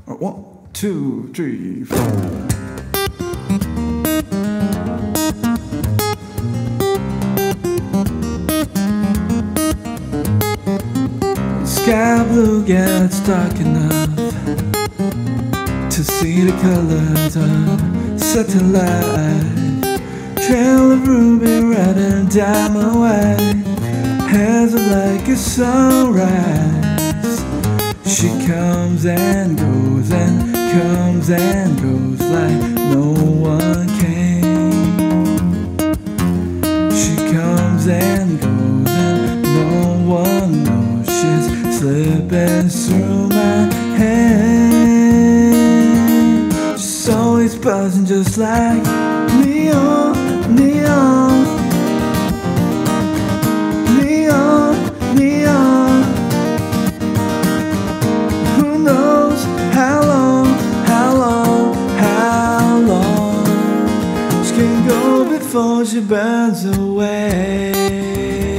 1, 2, 3, 4. Sky blue gets dark enough to see the colors of satellite. Trail of ruby red and diamond white, hands are like a sunrise. She comes and goes and comes and goes like no one came. She comes and goes and no one knows she's slipping through my hand. She's always buzzing just like neon, neon, neon, neon. Who knows how long, how long, how long she can go before she burns away.